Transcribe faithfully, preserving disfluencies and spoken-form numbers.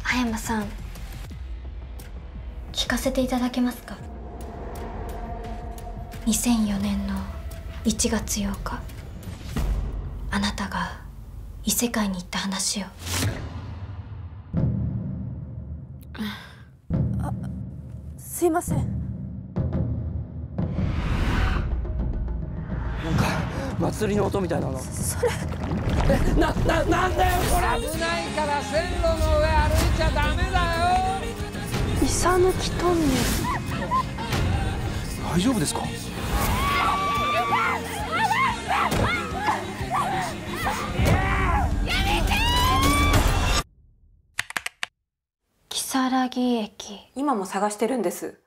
葉山さん、聞かせていただけますか？にせんよねんのいちがつようか、あなたが異世界に行った話を。 あ、すいません。 なんか祭りの音みたいなの。 それえ、な、な、なんだよこれ。 危ないから線路の上歩いちゃダメだよ。 イサ抜きトンネル。 大丈夫ですか？ 如月駅。 今も探してるんです。